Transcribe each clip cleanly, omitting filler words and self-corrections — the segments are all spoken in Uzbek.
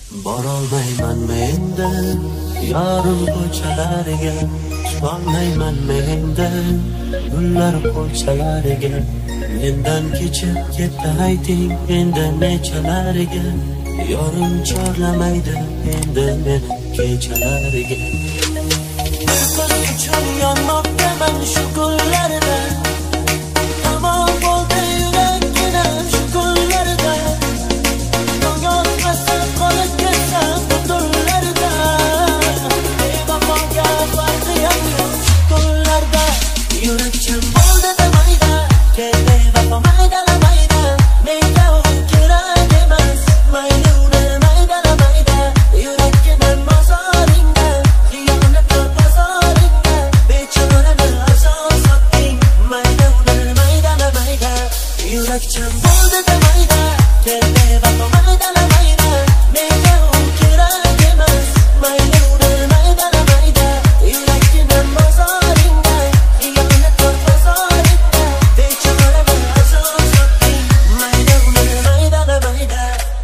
Borolmayman menda yarim ko'chalariga, chiqolmayman menda gullar ko'chalariga. Mendan kechib ketdi ayting endi nechalariga, yorim chorlamaydi endi meni kechalariga. Bir ko'z uchun yonmoqdaman shu kunlarda, tamom bo'ldi yuraginam shu kunlarda. Yonmasam qolib ketsam bu tunlarda, bevafoga farqiyam yo'q shu kunlarda. Yurakcham bo'ldi demayda, kel bevafo maydalamayda, menga u kerak emas, mayli uni maydalamayda. Yuragidan bozoringda, xiyonatlar bozoringda, bechorani arzon sotding, mayli uni maydalamayda. Yurakcham bo'ldi demayda, kel bevafo maydalamayda, menga u kerak emas, mayli uni maydalamayda. Yuragidan bozoringda, xiyonatlar bozoringda, bechorani arzon sotding, mayli uni maydalamayda.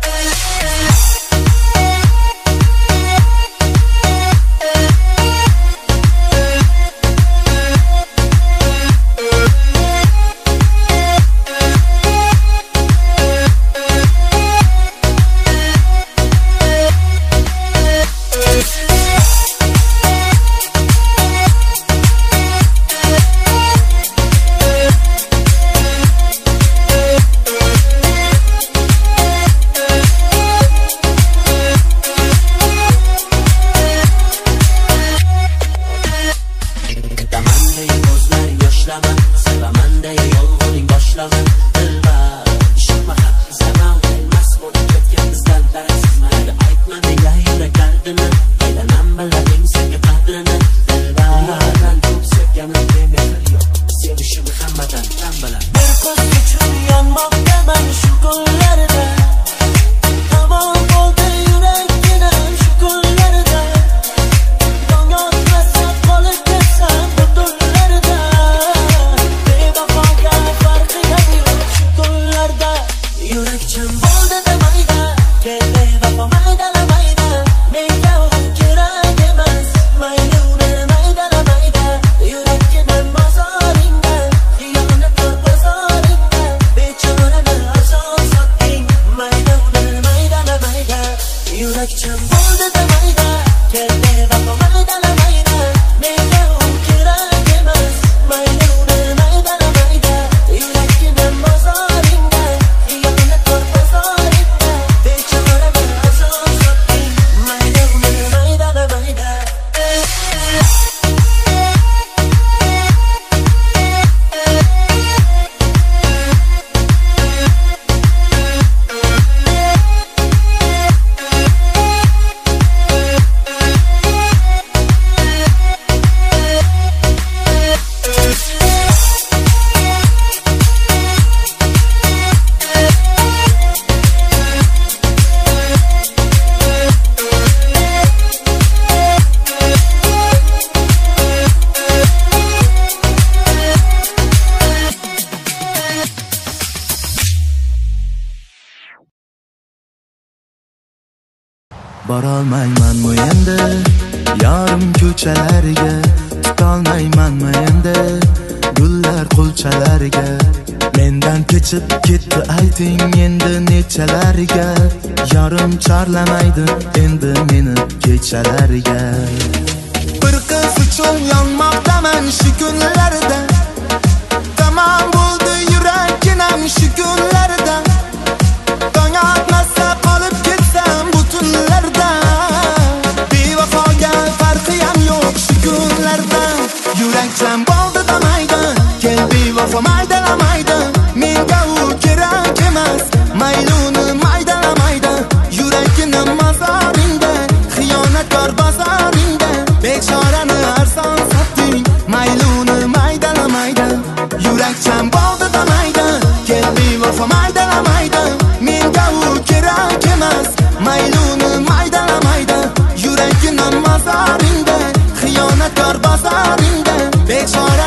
Tamanday ko'zlar yoshlama, sevamanday yolg'oning boshlama. Dilbar, ishonma haq zaman emas, buni ketgan bizdan daraksiz mayli. Aytma nega yurak dardini, aylanam biladim senga qadrini. Dilbardan ko'p sevganim mehr yo'q, sevishim hammadan tan bilan. Bir ko'z uchun yonmoqdaman shu kunlarda, tamom bo'ldi yuraginam shu kunlarda. Yonmasam qolib ketsam bu tunlarda, bevafoga farqiyam yo'q shu kunlarda. Yurakcham bo'ldi demayda, kel bevafo maydalamayda, menga u kerak emas, mayli uni maydalamayda. Yuragidan bozoringda, xiyonatlar bozoringda, bechorani arzon sotding, mayli uni maydalamayda. Yurakcham bo'ldi demayda, kel bevafo maydalamayda, menga u kerak emas, mayli uni maydalamayda. Yuragidan bozoringda, xiyonatlar bozoringda, bechorani arzon sotding, mayli uni maydalamayda. Borolmaymanmi endi yarim ko'chalariga, tutolmaymanmi endi gullar qulchalariga. Mendan kechib ketdi ayting endi nechalariga, yorim chorlamaydi endi meni kechalariga. Bir qiz uchun yonmoqdaman shu kunlarda, tamom bo'ldi yuraginam shu kunlarda. Tong otmasa qolib ketsam bu tunlarda, bevafoga farqiyam yo'q shu kunlarda. Yurakcham bo'ldi demaydi, kel bevafo maydalamaydi, menga u kerak emas, mayli uni maydalamaydi. Yuraginim mozoringda, xiyonatkor bozoringda, bechorani arzon sotding, mayli uni maydalamaydi. Yurakcham bo'ldi demaydi, kel bevafo maydalamaydi, menga u kerak emas, mayli uni maydalamaydi. Yuraginim mozoringda, xiyonatkor bozoringda, bechora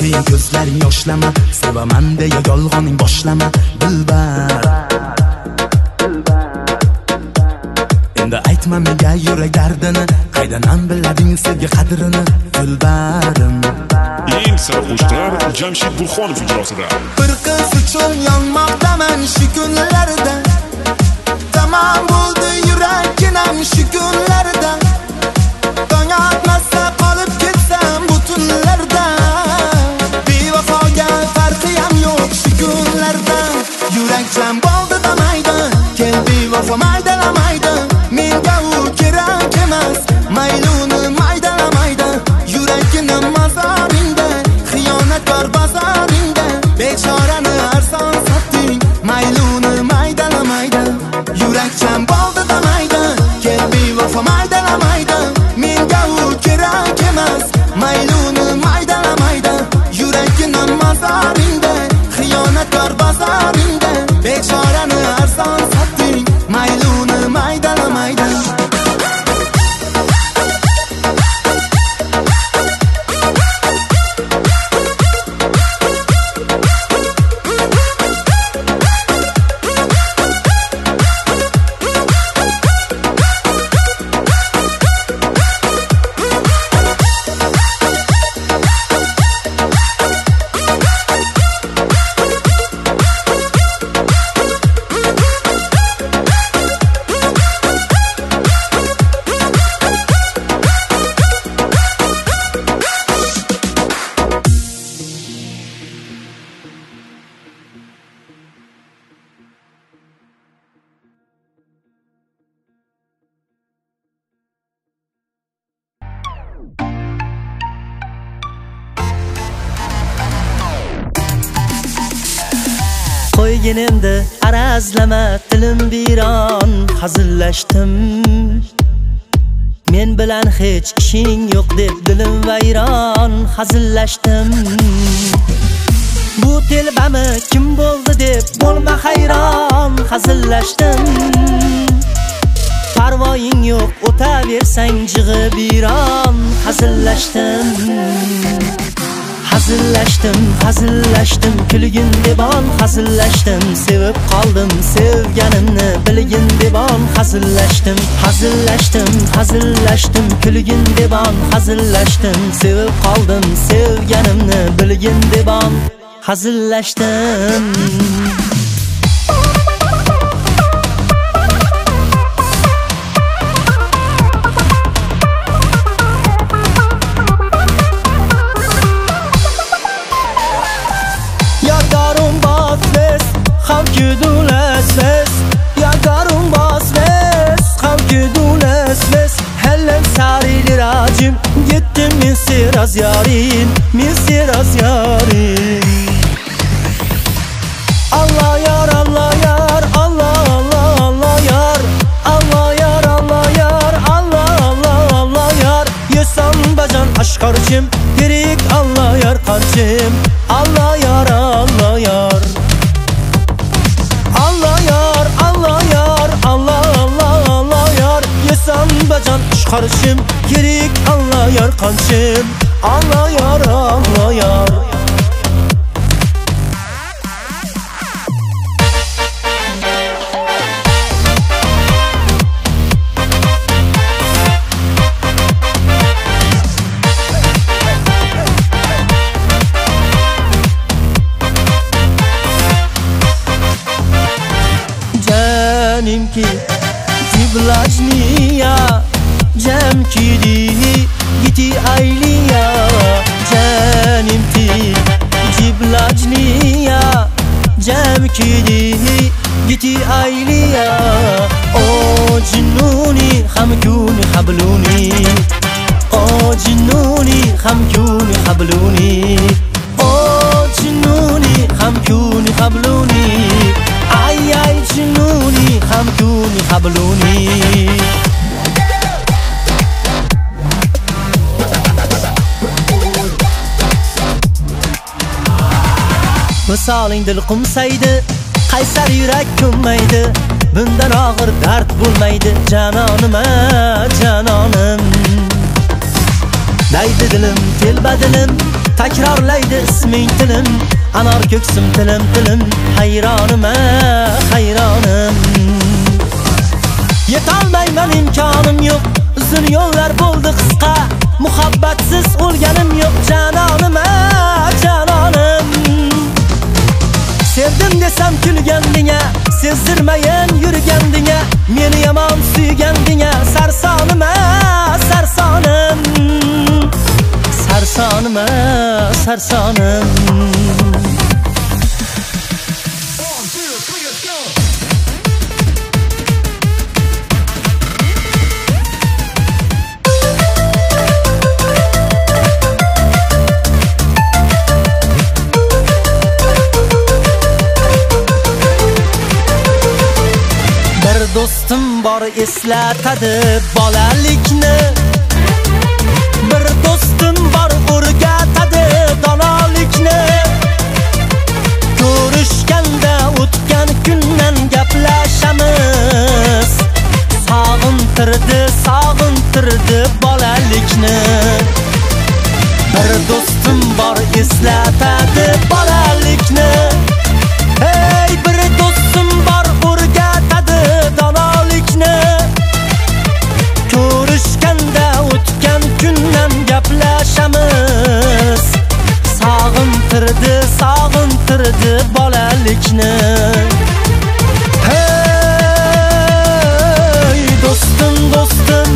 Sening ko'zlaring yoshlama, sevaman deya yolg'oning boshlama dilbar. Endi aytma menga yurak dardini, qaydan bilading sevgi qadrini dilbarim. Eng sara qo'shiqlar Jamshid Burxonov ijrosida. Bir qiz uchun yonmoqdaman shu kunlarda. Tamam bo'ldi yuraginam shu kunlarda. Tong otmasa qolib ketsam bu tunlarda. Bevafoga farqi ham yo'q shu kunlarda. Yurak jam bo'ldi damaydi, kel bevafo maydalamaydi. Menga u kerak emas, mayluni maydalamaydi. Yuragini mazoringda, xiyonatkor bozoringda. Bechorani arzon sotding, mayluni maydalamaydi. Yurak jam bo'ldi damaydi, kel bevafo maydalamaydi. Menga u kerak emas, mayluni maydalamaydi. Yuragini mazoringda, xiyonatkor bozoringda. Bechorani arzon sotding, mayluni maydalamaydi. Qo'yginimda arazlama tilim biron hazillashdim. Men bilan hech ishing yo'q deb dilim vayron hazillashdim. Bu telbami kim bo'ldi deb bo'lma hayron hazillashdim. Parvoying yo'q o'taversang jig'i biron hazillashdim. Hazillashdim, kulgin debon hazillashdim. Sevib qoldim, sevganimni bilgin debon hazillashdim. Kulgin debon hazillashdim. Sevib qoldim, sevganimni bilgin debon hazillashdim. Gittim min siraz yarim, min siraz yarim. Allah yar, Allah yar, Allah Allah Allah yar. Allah yar, Allah yar, Allah Allah Allah yar. Yesam bacan aşkarçım, pirik Allah yar karçım. Allah yar, Allah yar. Allah yar, Allah yar, Allah Allah Allah yar. Yesam bacan aşkarçım, pirik Allah yar kançım. Allah yar, Allah yar. Canimki ziblajniya Jamkidi giti ayliya Janimti jiblajniya Jamkidi giti ayliya O jinnuni hamkuni habluni O jinnuni hamkuni habluni O jinnuni hamkuni habluni Ay ay jinnuni hamkuni habluni Misoling dil qumsaydi, qaysar yurak ko'nmaydi. Bundan og'ir dard bo'lmaydi, janonim, janonim. Daydi dilim, telba dilim, takrorlaydi isming tilim. Anor ko'ksim tilim tilim, hayronim hayronim. Yetolmayman imkonim yo'q, uzun yo'llar bo'ldi qisqa. Muhabbatsiz o'lganim yo'q, janonim janonim. Sevdim desam kulgandinga, sezdirmayin yurgandinga, meni yomon suygandinga, sarsonim sarsonim. Sarsonim sarsonim. Do'stim bor eslatadi bolalikni. Bir do'stim bor o'rgatadi donolikni. Ko'rishganda o'tgan kundan gaplashamiz. Sog'intirdi bolalikni. Bir do'stim bor eslatadi bolalikni. Hey, bir do'stim bor o'rgatadi donolikni. Ko'rishganda o'tgan kundan gaplashamiz. Sog'intirdi bolalikni. Hey, do'stim do'stim,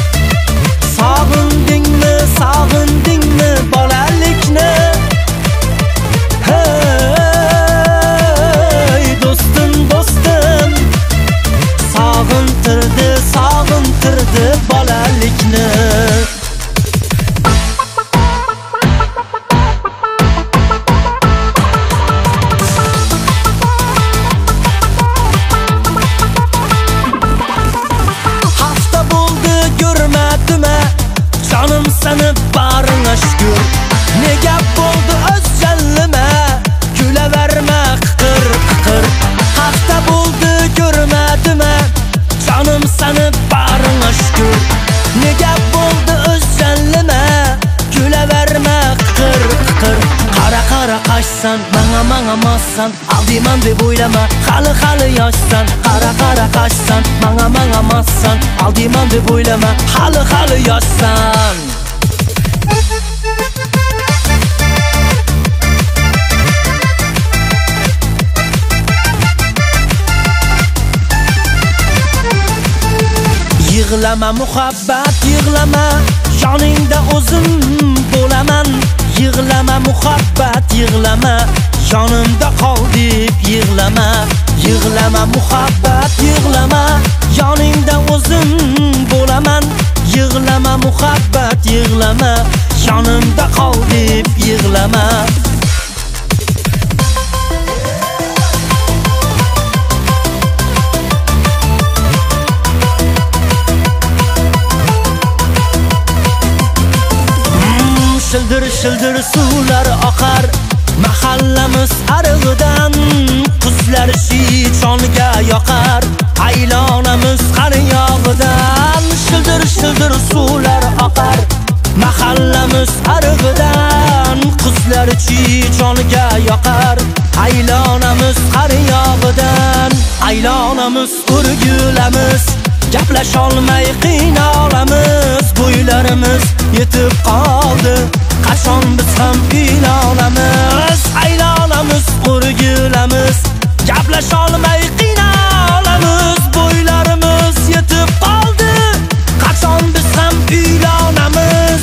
sog'indingmi bolalikni? Hey, do'stim do'stim, sog'intirdi bolalikni. Hafta bo'ldi ko'rmadim, jonim seni baringga shukr. Ne gap bo'ldi o'z jallima, kulaverma qiqir qiqir. Hafta bo'ldi ko'rmadim, jonim seni baringga shukr. Ne gap bo'ldi o'z jallima, kulaverma qiqir qiqir. Qara qaşsan, manga mossan, aldiyman deb o'ylama, hali yoshsan. Qara qaşsan, manga mossan, aldiyman deb o'ylama, hali yoshsan. Yig'lama muhabbat, yig'lama, yoningda o'zim bo'laman. Yig'lama muhabbat, yig'lama, yonimda qol deb yig'lama. Yig'lama muhabbat, yig'lama, yoningda o'zim bo'laman. Yig'lama muhabbat, yig'lama, yonimda qol deb yig'lama. Shildir suvlar oqar mahallamiz arig'idan. Qizlar shiychonga yoqar aylonamiz qaryog'idan. Shildir suvlar oqar mahallamiz arig'idan. Qizlar shiychonga yoqar aylonamiz qaryog'idan. Aylonamiz o'rgulamiz, gaplasholmay qiynalamiz. Bo'ylarimiz yetib qoldi, qachon biz ham uylonamiz. Aylonamiz o'rgulamiz, gaplasholmay qiynalamiz. Bo'ylarimiz yetib qoldi, qachon biz ham uylonamiz.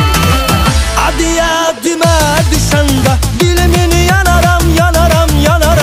Dima düşende dilimin yanaram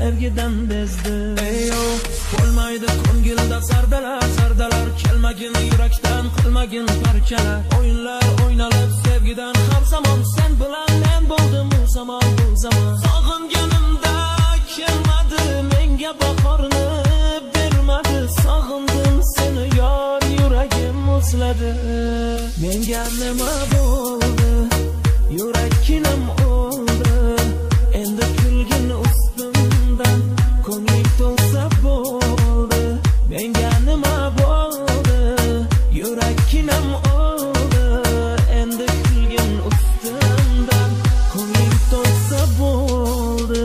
sevgiden bezdi. Eyo, bo'lmaydi ko'ngilda sardalar kelmagin yurakdan qilmagin parchalar. O'yinlar o'ynalib sevgidan har zamon sen bilan men bo'ldim bu zamon. Sog'inganimda kelmadi menga bahorni bermadi. Sog'indim seni yor yuragim muzladi. Menga nima bo'ldi? Yurakim oldi. Endi kulgin ustimdan ko'nglim to'lsa bo'ldi. Menga nima bo'ldi? Yurakim oldi. Endi kulgin ustimdan ko'nglim to'lsa bo'ldi.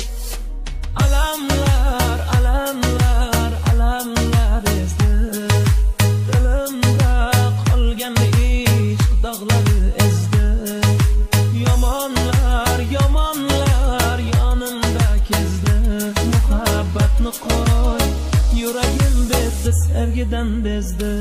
Alamlar ezdi. Dilimda qolgan ishq dog'lari ezdi. Yomonlar yonimda kezdi. Muhabbatni qo'y, yuragim bezdi, sevgidan bezdi.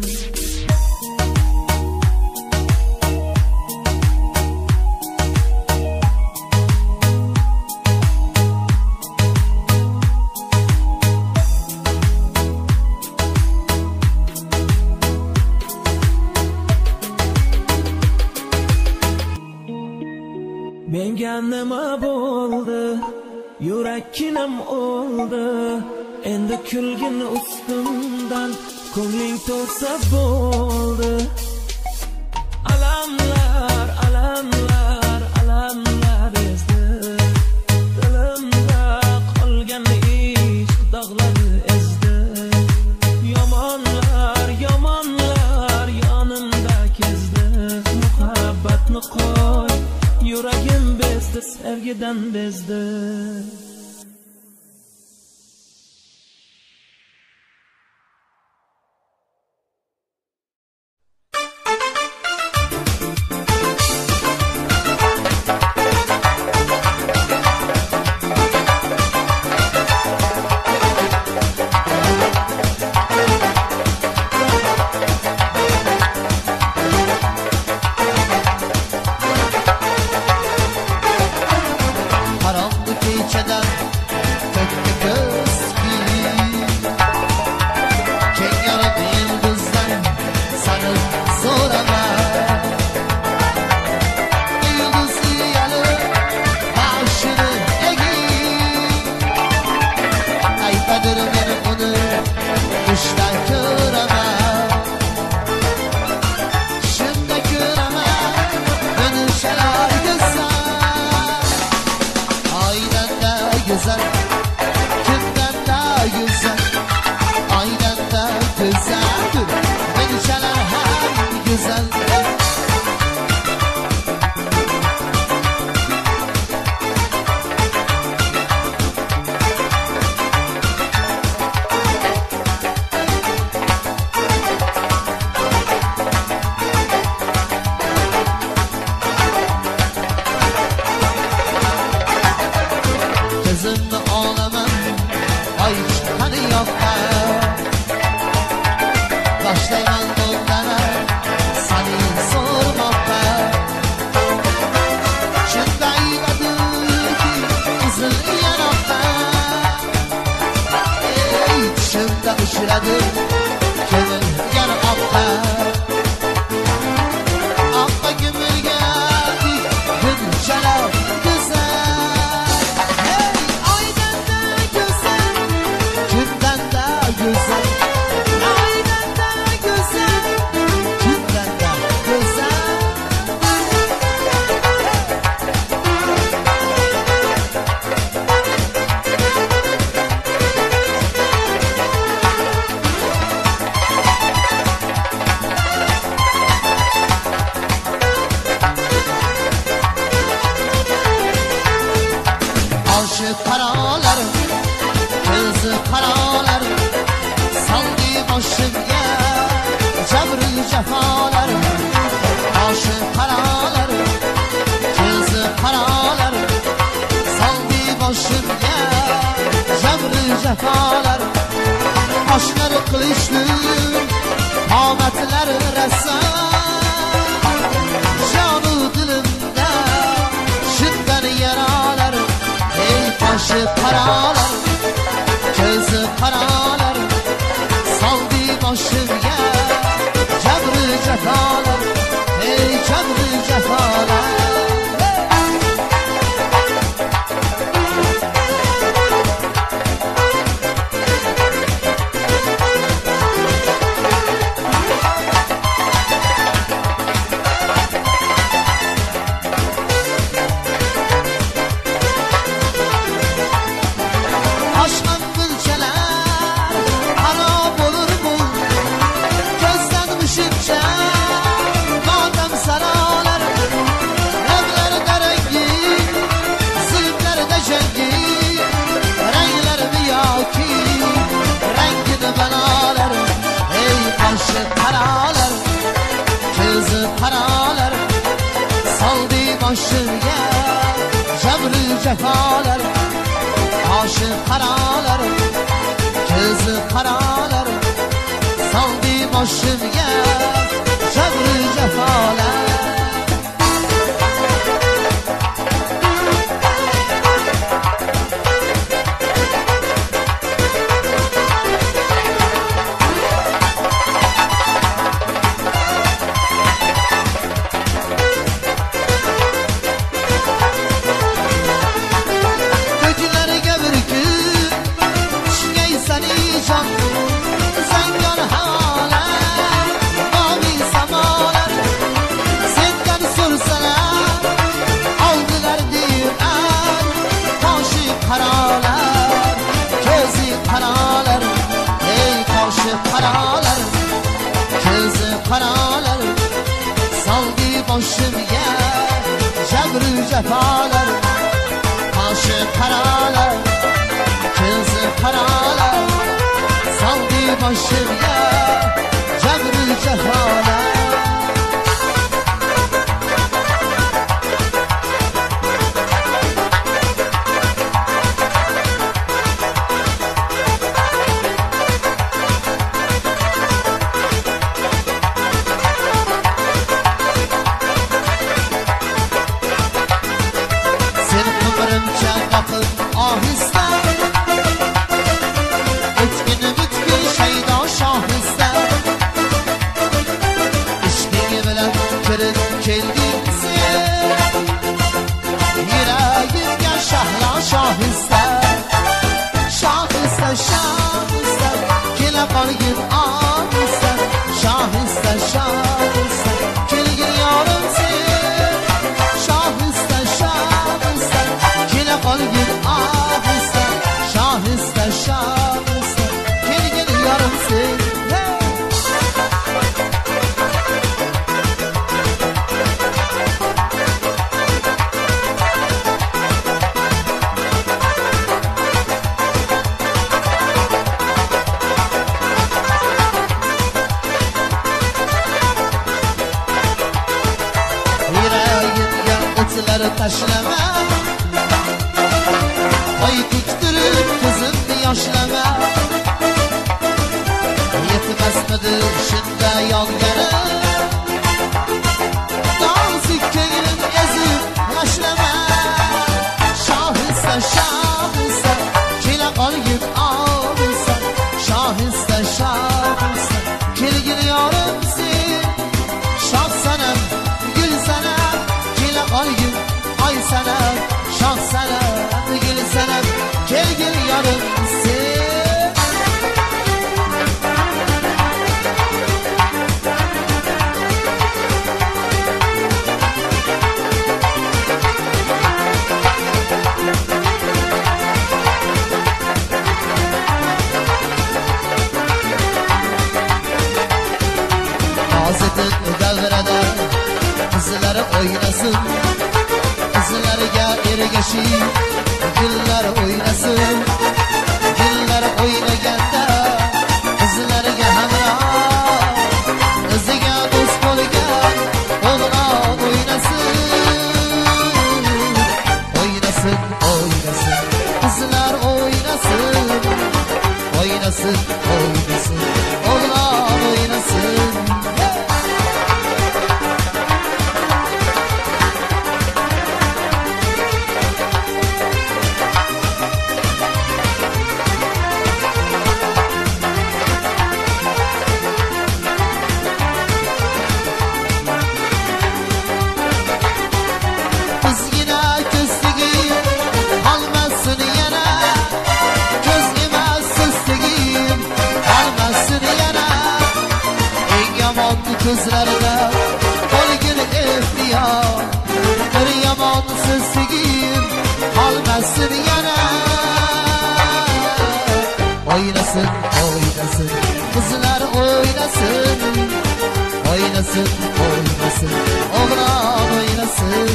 Menga nima bo'ldi? Yurakim oldi. Endi kulgin ustimdan ko'ngling to'lsa bo'ldi. Alamlar ezdi. Dilimda qolgan ishq dog'lari ezdi. Yomonlar yonimda kezdi. Muhabbatni qo'y, yuragim bezdi, sevgidan bezdi. cefalar Aşkları kılıçlı Ahmetler ressam Canı dilimde Şiddet yaralar Ey taş başı karalar, gözü karalar, saldı başımya cəbri cəfalar, ey cəbri cəfalar. Başıya cəbri cəfalar, aşıq qaralar, gözü qaralar, saldı başıya cəbri cəfalar. Paralar, saldı başımya cəbri cəfalar, başı paralar, gözü paralar, saldı başımya cəbri cəfalar. Taşlama, ay diktirip kızım yaşlama, yetmez midir şimdi yollara, nazik köyün ezip yaşlama, şahiste şahiste, kile kal git ağrısa, şahiste şahiste, kile gidiyorum sen, şah senem, gül senem, kile kal git ay senem, şah senem, gül senem, gel gel yarım sen. Azıdın devrede kızları oynasın, kızlarga ergashib gullar o'ynasin, gullar o'ynaganda qizlarga hamroh, o'ziga do'st bo'lgan o'g'lon o'ynasin, o'ynasin, o'ynasin, qizlar o'ynasin, o'ynasin, o'ynasin, o'g'lon o'ynasin. gözlərdə Qolgin ihtiyar Bir yamansız sigir Alməsin yenə Oynasın, oynasın Qızlar oynasın Oynasın, oynasın Oğlan oynasın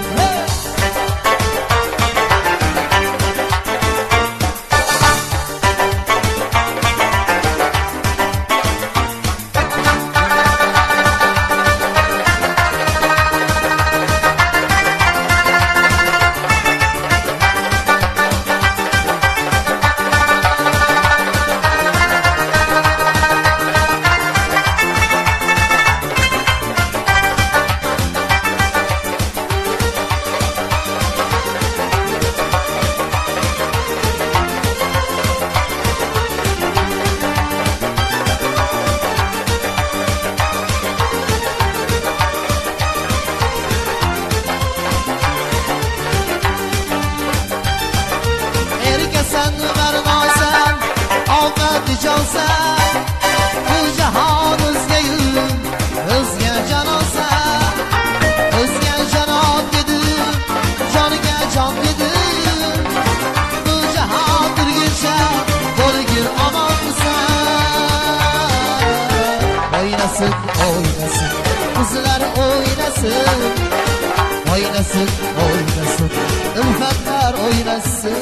Oynasın, kızlar oynasın Oynasın, oynasın Ülfetler oynasın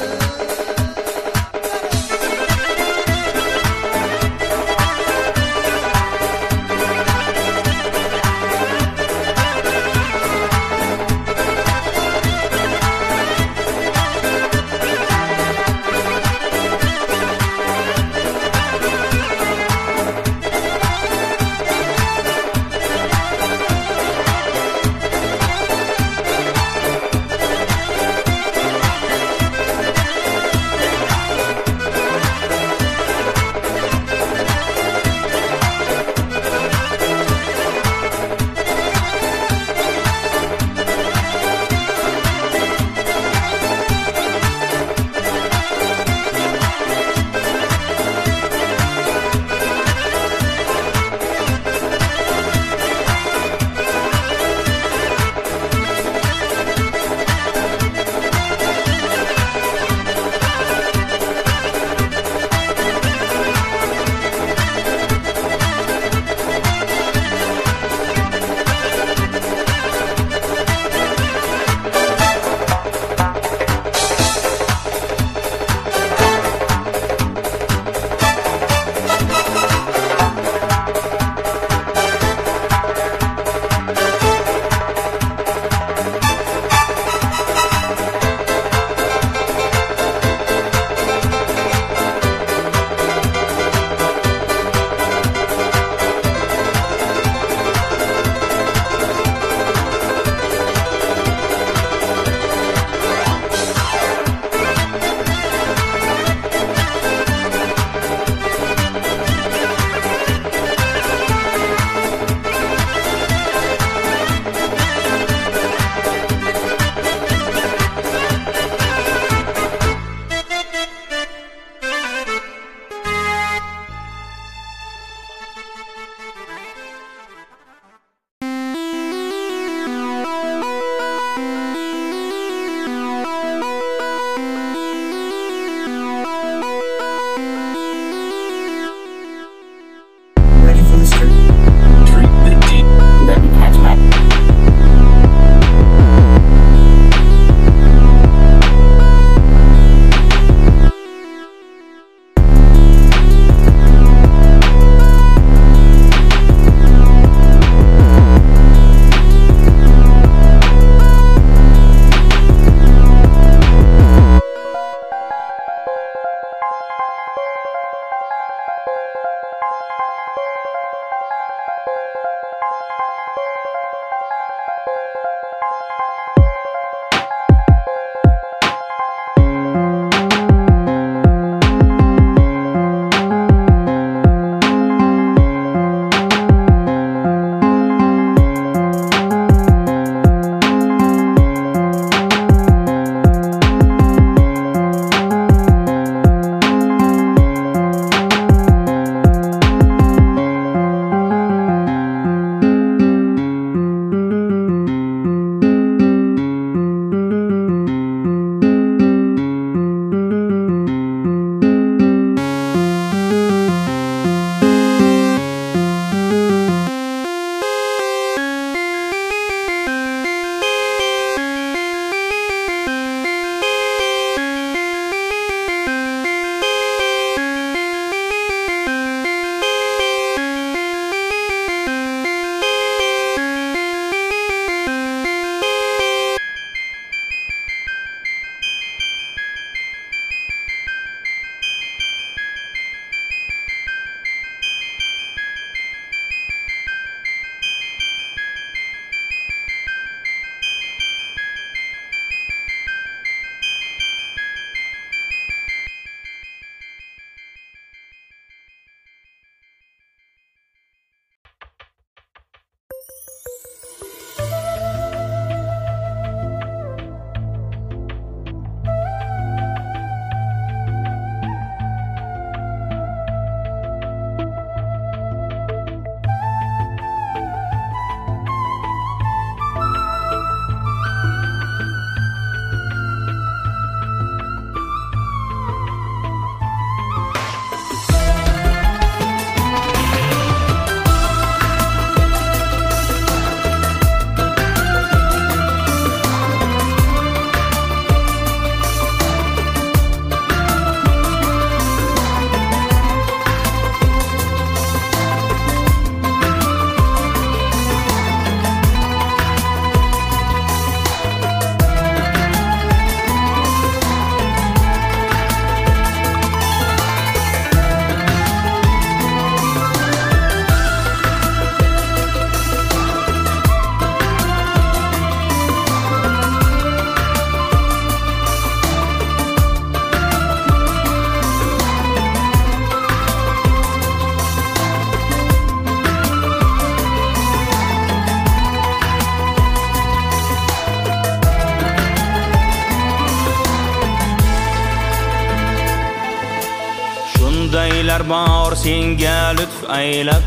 Shundaylar bor senga lutf aylab,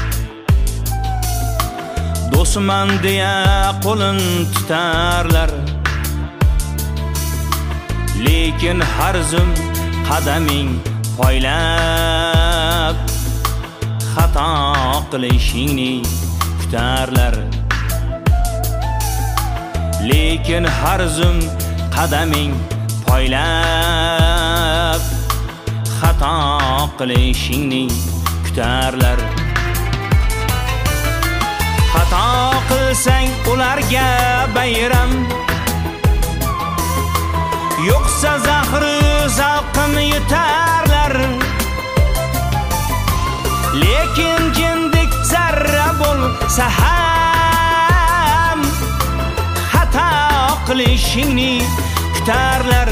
do'stman deya qo'lin tutarlar. Lekin har zum qadaming poylab, xato qilishingni kutarlar. Lekin har zum qadaming poylab, xato qilishingni kutarlar. Xato qilsang ularga bayram, yo'qsa zahri zavqini yutarlar. Lekin jindik zarra bo'lsa ham, xato qilishingni kutarlar.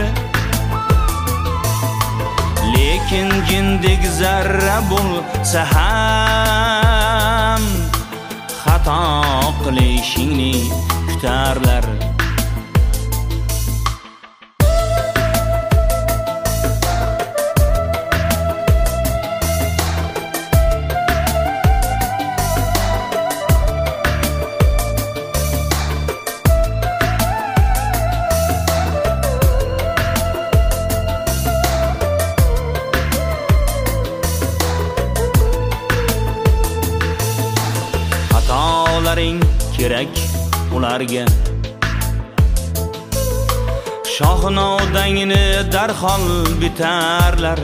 Lekin jindik zarra bo'lsa ham, xato qilishingni kutarlar. Kerak ularga shohnodangni darhol bitarlar.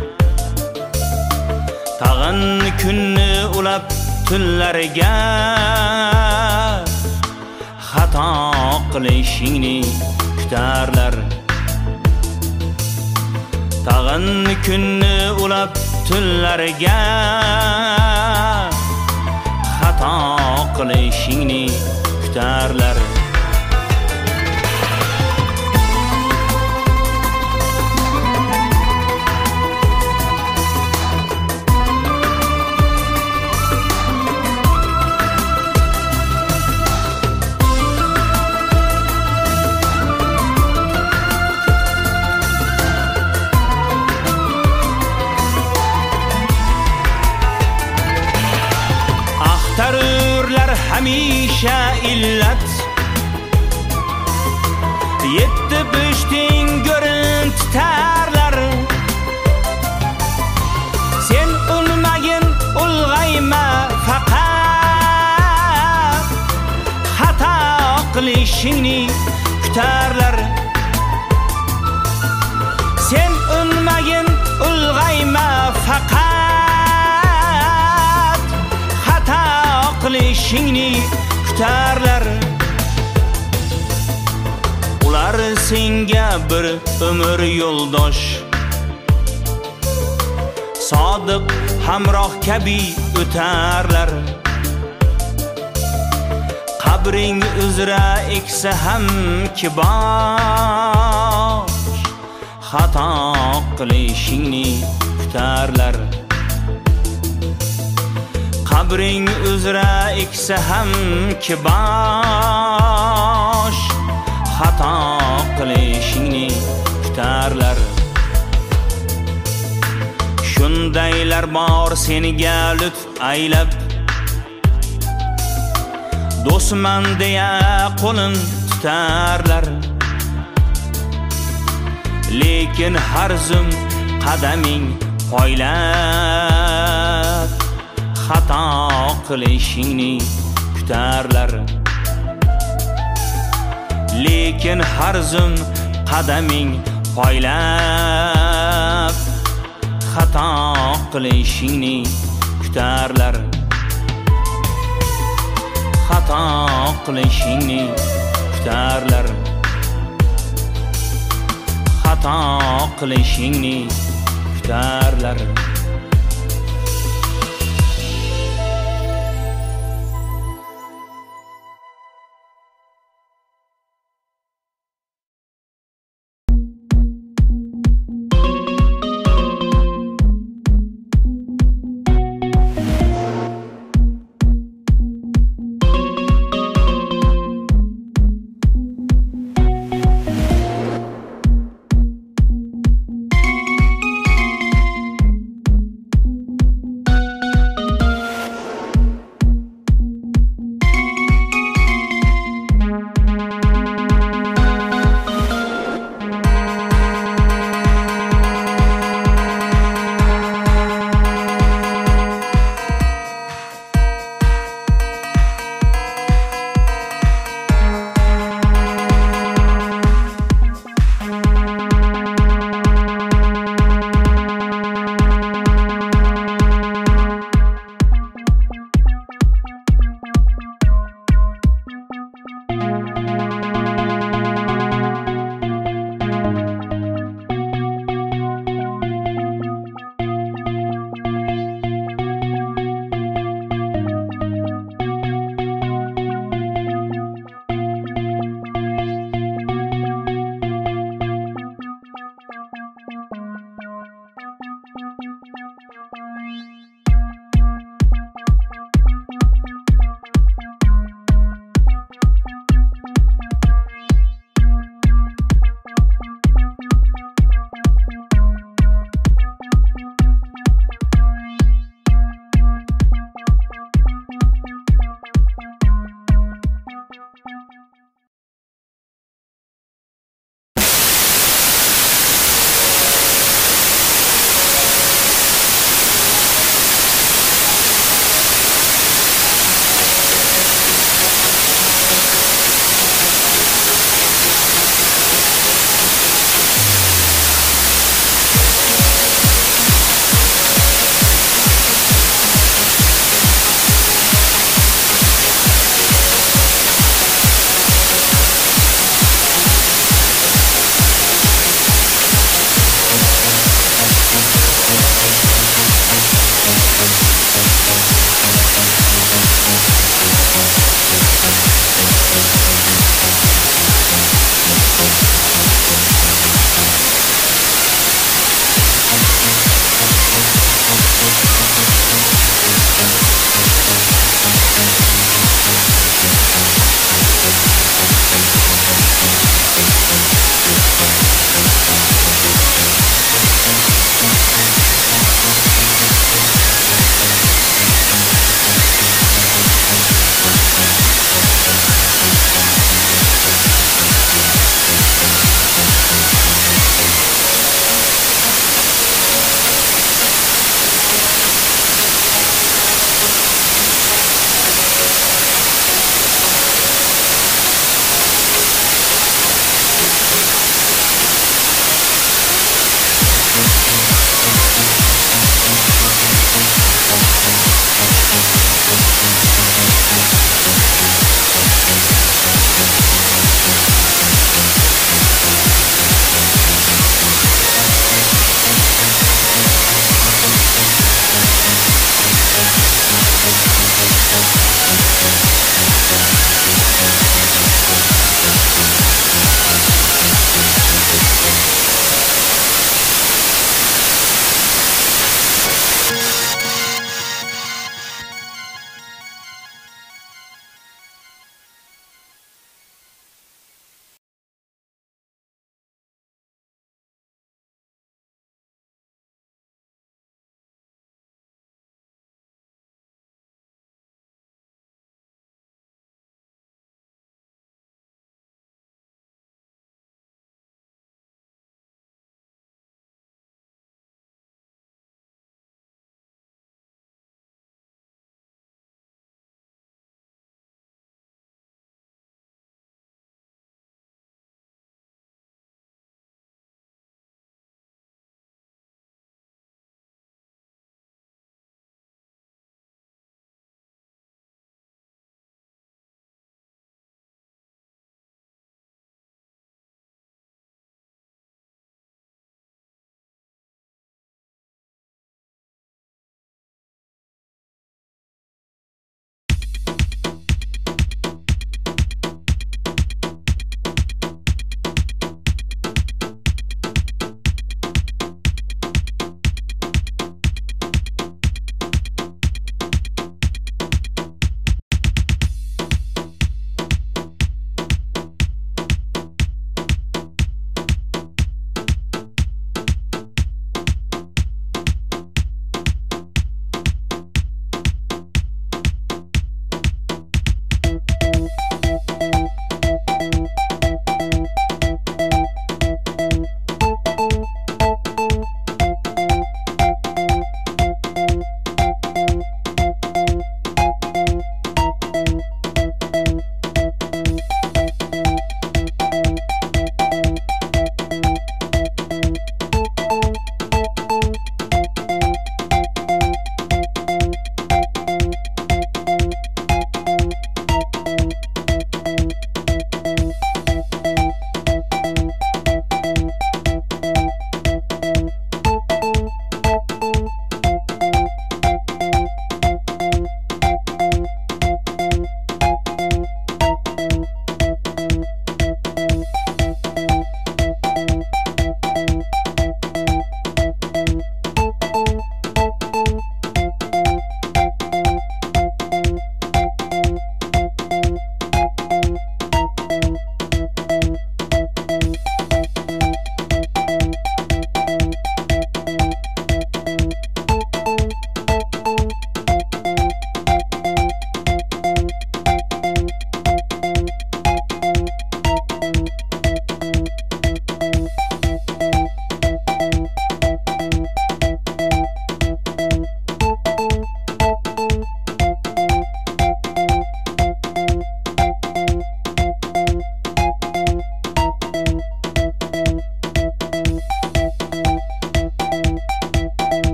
Tag'in kunni ulab tunlarga, xato qilishingni kutarlar. Tag'in kunni ulab tunlarga, xato qilishingni kutarlar. Axtarurlar hamisha illat, yetti pushting go'rin tutarlar. Sen ulmagin ulg'ayma faqat, xato qilishingni kutarlar. Sen ulmagin ulg'ayma faqat, xato qilishingni kutarlar. Ular senga bir umr yo'ldosh, sodiq hamroh kabi o'tarlar. Qabring uzra eksa ham kibosh, xato qilishingni kutarlar. Qabring uzra eksa ham kibosh, xato qilishingni kutarlar. Shundaylar bor senga lutf aylab, do'stman deya qo'lin tutarlar. Lekin har zum qadaming poylab, xato qilishingni kutarlar. Lekin har zum qadaming poylab, xato qilishingni kutarlar. Xato qilishingni kutarlar. Xato qilishingni kutarlar.